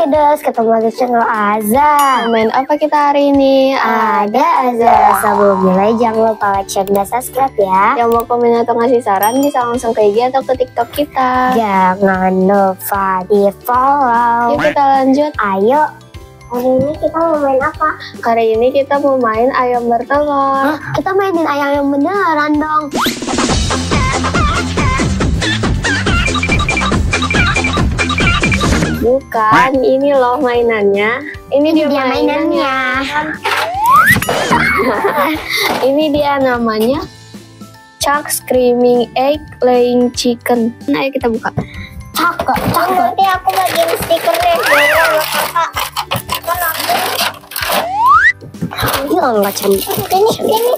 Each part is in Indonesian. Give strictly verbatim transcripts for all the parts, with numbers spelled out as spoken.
Des, ketemu lagi channel Azza. Main apa kita hari ini? Ada Azza. Sebelum mulai jangan lupa like, share, dan subscribe ya. Yang mau komen atau ngasih saran bisa langsung ke I G atau ke TikTok kita. Jangan lupa di follow. Yuk kita lanjut. Ayo. Hari ini kita mau main apa? Hari ini kita mau main ayam bertelur. Hah? Kita mainin ayam yang beneran dong. Bukan, ini loh mainannya. Ini, Ini dia, dia mainannya. mainannya. Ini dia namanya Chuck Screaming Egg Laying Chicken. Nah, ayo kita buka. Cakep, cakep. Nanti aku bagiin stikernya. Kakak. Ya Allah, cantik. Ini, ini.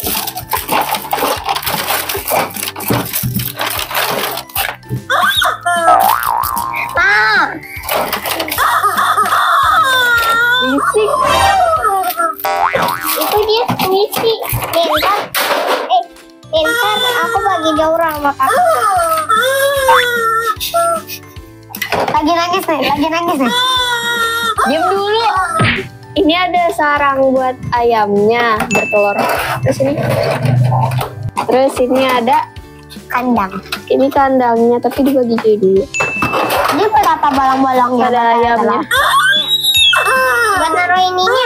Ma. Bisik. Itu dia misi. Bentar. Eh, bentar. Aku bagi Daura sama kakak. Lagi nangis nih, lagi nangis nih. Diam dulu. Ini ada sarang buat ayamnya bertelur. Terus ini. Terus ini ada Kandang. ini kandangnya, tapi dibagi dulu. Ini berapa bolong-bolongnya? Ada ayamnya. Buat naruh ininya.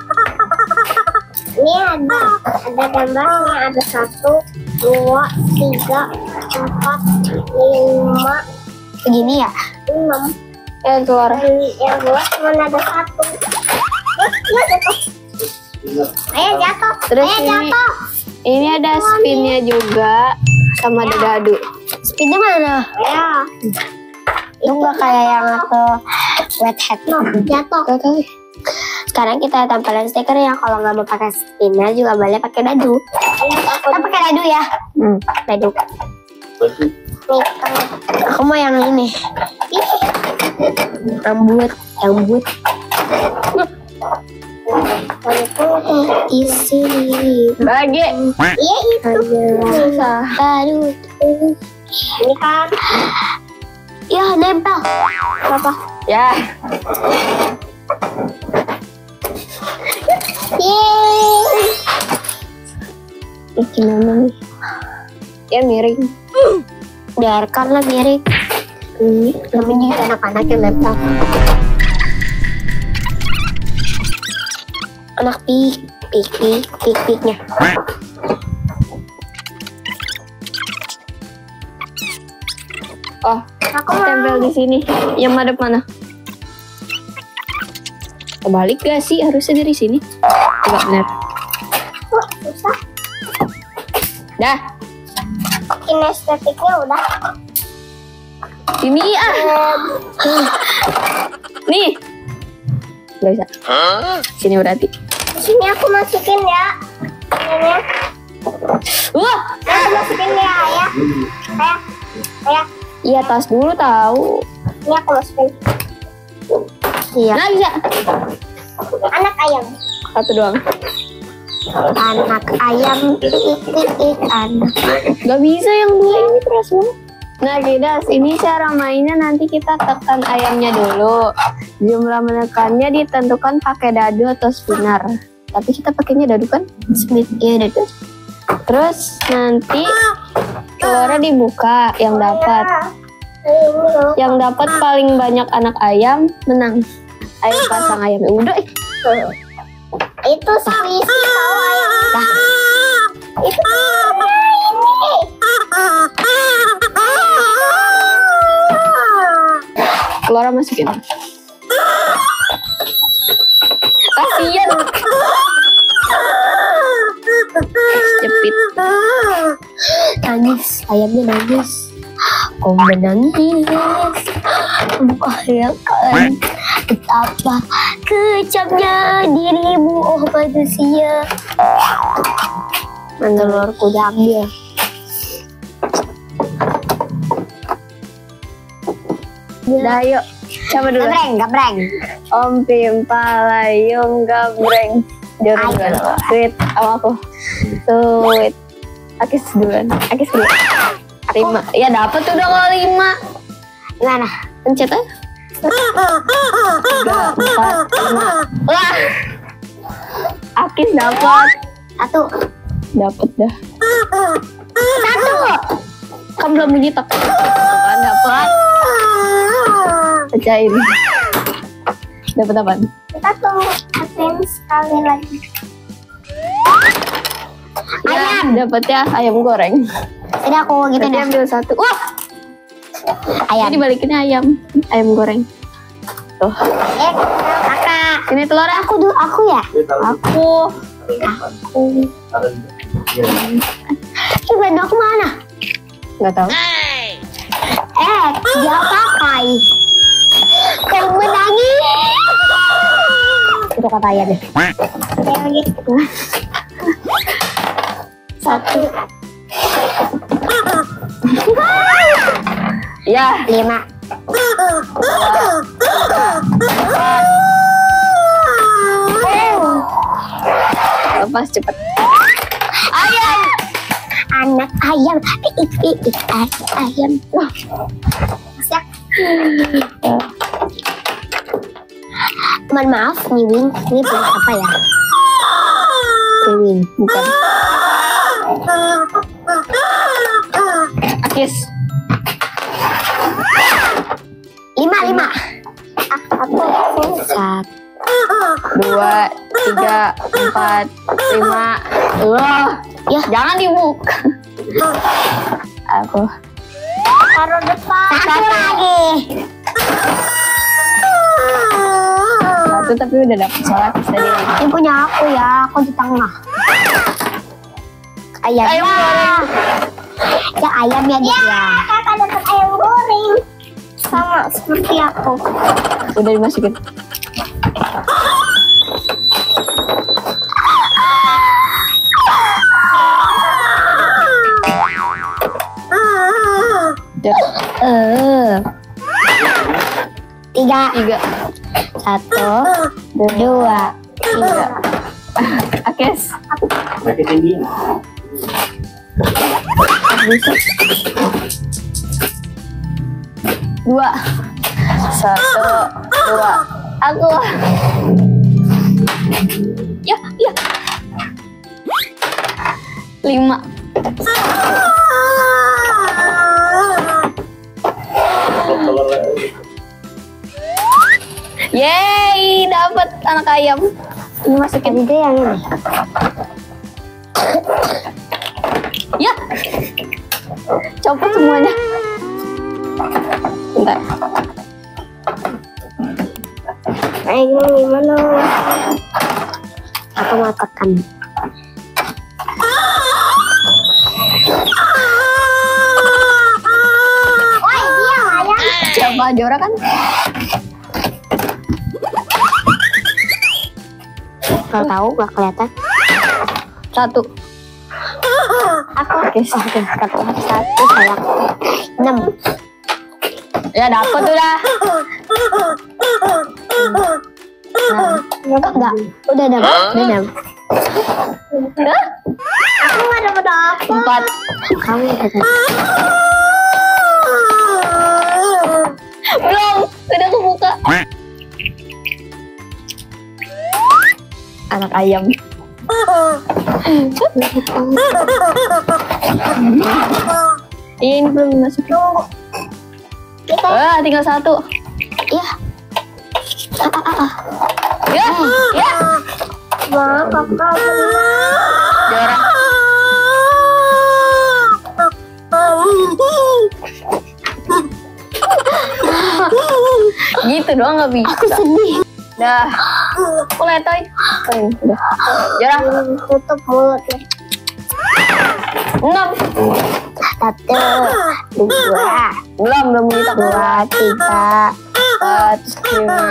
Ini ada, ada gambarnya. Ada satu, dua, tiga, empat, lima. Begini ya? Enam. Eh, keluar. Yang dua cuma ada satu. Eh, nggak jatuh. Ayo jatuh. Terus Ayo ini- jatuh. Ini ada spinnya juga sama ada dadu. Spinnya mana? Ya. Itu nggak kayak yang aku wet head. Jatuh. Gak tahu. Sekarang kita tempelin stiker ya. Kalau nggak mau pakai spinnya juga boleh pakai dadu. Kita pakai dadu ya. Hmm. Dadu. Nih, aku mau yang ini. Rambut, rambut. Isi. Bagi. Iya itu. Susah. Dadu. Ini kan. Ya nempel. Apa? Ya. Yeay. Ih, gimana nih? Ya miring. Biarkanlah miring. Ini namanya juga anak-anak yang nempel. Anak pik, pik, pik, pik, piknya. Oh, Aku tempel di sini. Yang madep mana? Kebalik gak sih? Harusnya dari sini. Coba benar. Kok susah? Dah. Kinestetiknya udah. Sini ah. Nih. Gak bisa. Sini berarti. Sini aku masukin ya. Ini. Wah. Aku masukin ya, ya. Ayah, ayah. Iya, tas dulu tahu. Ini aku masukin. Iya. Nah, bisa. Anak ayam. Satu doang. Anak ayam. Ik, ik, ik, anak. Gak bisa yang dua ini keras banget. Nah, Gidas, ini cara mainnya nanti kita tekan ayamnya dulu. Jumlah menekannya ditentukan pakai dadu atau spinner. Tapi kita pakainya dadu kan? Split. Iya, dadu. Terus nanti telurnya dibuka yang dapat. Yang dapat paling banyak anak ayam menang. Ayo pasang ayam. Udah. eh. Itu squishy tahu ayam. Nah, itu ini. Telurnya masukin. Kasian. Jepit. Nangis, ayamnya nangis. Kau menangis, membayangkan betapa kejamnya dirimu, oh manusia. Telurku diambil. Dah yuk. Coba dulu. Gabreng, gabreng. Om Pimpalayung gabreng. Jodoh Ayo. duluan. Sweet sama aku. Sweet. Akis duluan. Akis duluan. Lima. Ya dapat udah kalau lima. Gimana? Pencet aja. Tiga. lima. Wah. Akis dapat. Satu. Dapat dah. Satu. Kan belum bunyi tok. Kan dapat. Pecahin. Dapat apa? Satu. Asin sekali lagi. Ayam. Dapat ya ayam goreng. Ini aku gitu Berarti dah. ambil satu. Wah. Ayam. Jadi balikinnya ayam. Ayam goreng. Tuh. Eh, kakak. Ini telurnya. Aku dulu, aku ya. Aku. Aku. Coba aku mana? Nggak tahu. Eh, dia pakai. Kau menangis. Itu kata ayah deh. Kayak gitu. Satu. Ya. Lima. Lepas cepet. Ayam. Anak ayam. Ik ik ik anak ayam. Wah. Siap. Teman maaf, nih Wing. Ini punya apa ya? Wing, bukan. Akis. Lima, lima. Satu, satu. Dua, tiga, empat, lima. Wah, Ya. jangan dibuka. Aku. Taruh depan. Satu lagi. Satu tapi udah dapet sholat tadi. Ini punya aku ya. Aku di tengah. Ayam. Ayam goreng. Ya ayam ya dia. Ya, kakak dapat ayam goreng. Sama seperti aku. Udah dimasukin. Ya. Eh. Tiga. Tiga. Satu. Dua. Tiga. Akis. Dua. Satu. Dua. Aku. Ya, ya. Lima. Yeay, dapat anak ayam. Ini masukin aja yang ini. Ya. Copot semuanya. Bentar. Ayo gimana? Aku mau tekan. Wah, iya ayam. Siapa Jora kan? Kalau tahu nggak kelihatan. Satu. Aku. Oke, Oh, oke, satu, satu, saya. Enam. Ya dapat udah. Enggak, enggak. Udah dapat. Udah dapat. Udah. Aku nggak dapat apa. Empat. Kamu udah dapat. Belum. Udah kebuka. Anak ayam. Iya, ini belum dimasukin. Kita. Wah, tinggal satu. Iya. Ah, ah, ah, ah. Ya, ya. Wah, kakak. Jora. Gitu doang nggak bisa. Aku sedih. Dah. Aku letoy. Oh, ini udah. Jora. Tutup mulutnya. Enam. Satu, dua, Belum, belum kita dua, tiga, empat, lima.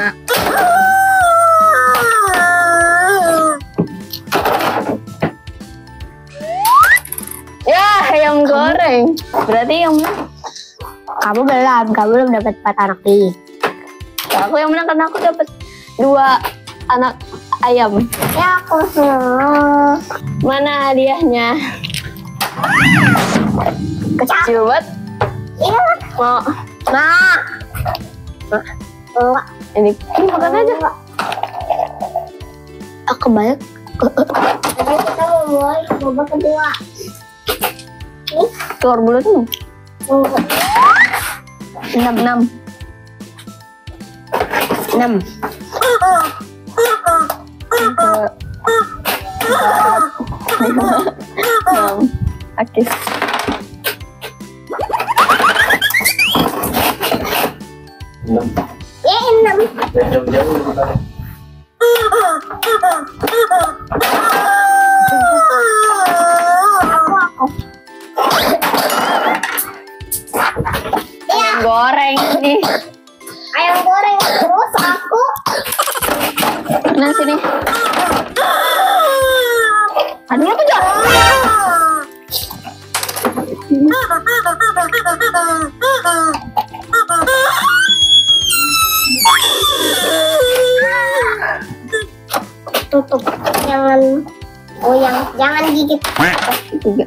Ya, ayam goreng. Berarti yang menang. kamu belum, kamu belum dapat empat anak nih. Aku yang menang karena aku dapat dua anak ayam. Ya aku senang. Mana hadiahnya? Kecil banget. Iya. Mau? Nah. Enggak. Ini, ini makan aja. kebalik. Sekarang kita mau mulai babak kedua. Nih, Telur bulat tuh. enam enam enam. enam. Akis. Ya enam. Ayam goreng nih. Ayam goreng terus aku. Nah sini. Aduh tuh dah. Tutup. Jangan. Oh yang jangan gigit. Tiga.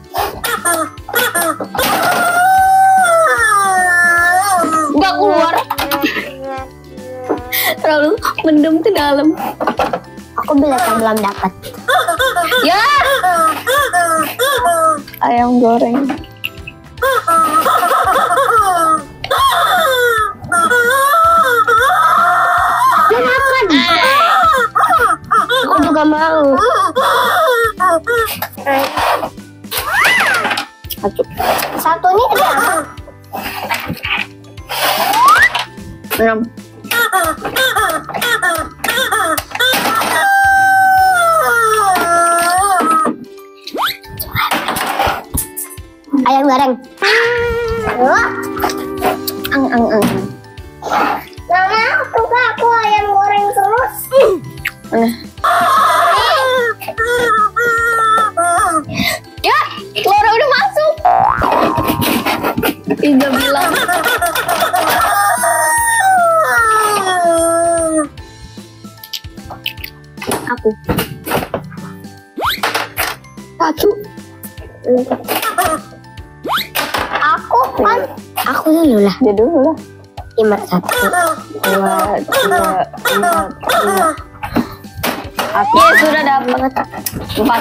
Nggak keluar. Terlalu mendem ke dalam. Aku bilang belum dapat. Ya. Ayam goreng. Makan. Aku juga mau. Satu. Satu ini kenapa? Enam. Ayam goreng. Wah, Ang ang ang. Mama, suka aku ayam goreng terus. Mana? Ya, Laura udah masuk. Tiga bilang. Aku. Satu. Aku kan, aku dulu lah. Dia dulu lah. Lima satu. Dua, tiga, empat, lima. Oke, sudah dapat. Empat.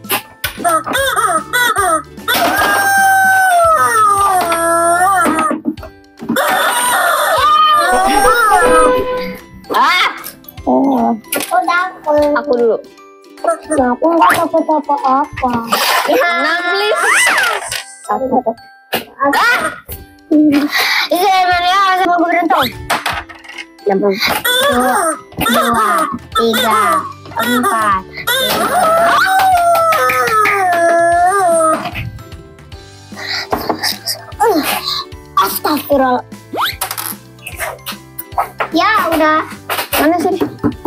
Ah! Oh, Aku dapat. aku dulu. Aku nggak dapat apa-apa. Enam, please. Satu. Ah! Ini sebenarnya sama gue berantem. Dua, dua, tiga, empat. Uh, Astagfirullah. Ya udah. Mana sih?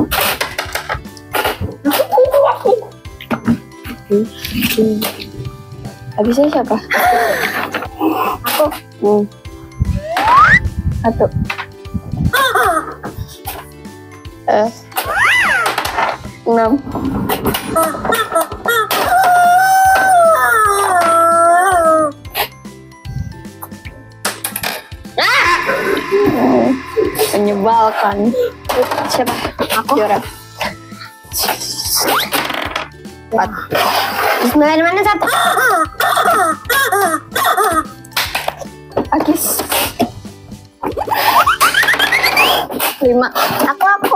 Habisnya siapa? Aku. Hmm. Satu. Eh. Enam. Menyebalkan. Siapa? Aku. Juara. Empat. Bismillah mana satu? Akis. Lima. Aku aku.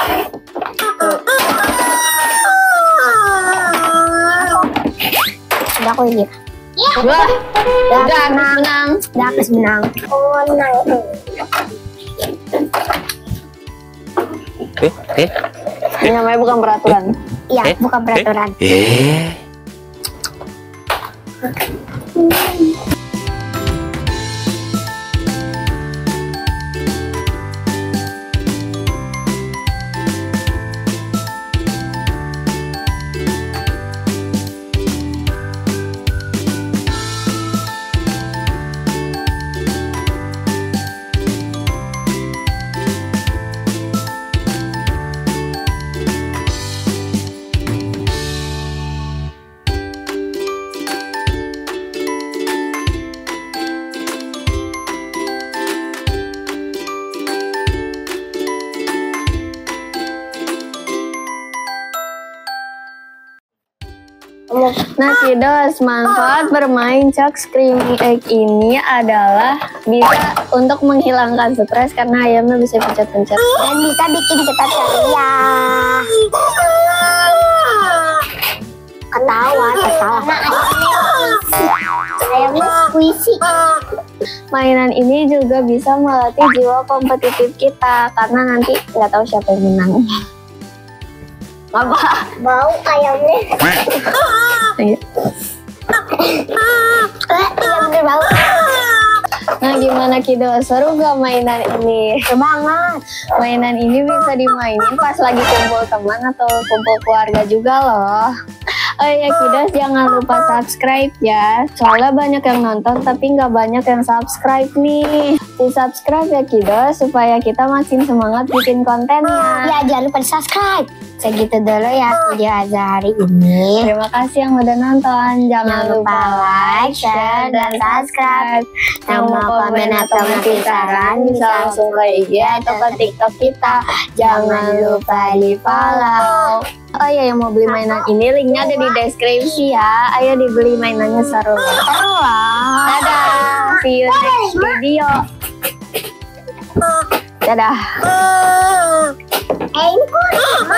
Udah aku ini. Ya. Dua. Udah Udah, aku menang. menang. Udah aku menang. Oh menang. Eh, eh, Ini namanya bukan peraturan. Iya, Eh, bukan peraturan. eh. Nah, Kiddos, manfaat bermain Chuck Screaming Egg ini adalah bisa untuk menghilangkan stres karena ayamnya bisa pencet-pencet. Dan bisa bikin kita ceria. Ketawa, ketawa. Ayamnya squishy. Mainan ini juga bisa melatih jiwa kompetitif kita karena nanti nggak tahu siapa yang menang. Apa? Bau ayamnya. Ayo. Ayam berbau. Nah, gimana Kiddos? Seru gak mainan ini? Seru banget. Mainan ini bisa dimainin pas lagi kumpul teman atau kumpul keluarga juga loh. Oh ya Kiddos, jangan lupa subscribe ya. Soalnya banyak yang nonton tapi nggak banyak yang subscribe nih. Di subscribe ya Kiddos supaya kita makin semangat bikin kontennya. Ya jangan lupa di subscribe. Segitu dulu ya video Azza hari ini. Terima kasih yang udah nonton. Jangan, Jangan lupa like, share, dan subscribe. Yang mau komen atau ngasih saran bisa langsung ke I G atau ke TikTok kita. Jangan lupa di follow. Oh iya, yang mau beli mainan ini linknya ada di deskripsi ya. Ayo dibeli, mainannya seru. Seru lah. Dadah, see you next video. Dadah. Eh ini kok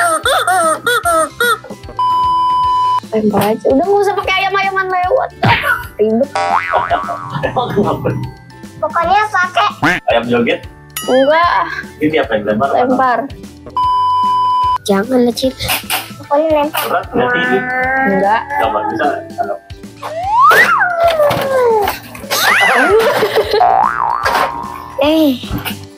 Lempar aja. Udah nggak usah pakai ayam-ayaman lewat. Ribet. pokoknya pakai Ayam joget? Enggak, Ini apa yang lempar? lempar. jangan lecit. Pokoknya lempar. Berat berarti ini. Enggak. Coba bisa. Kalau Eh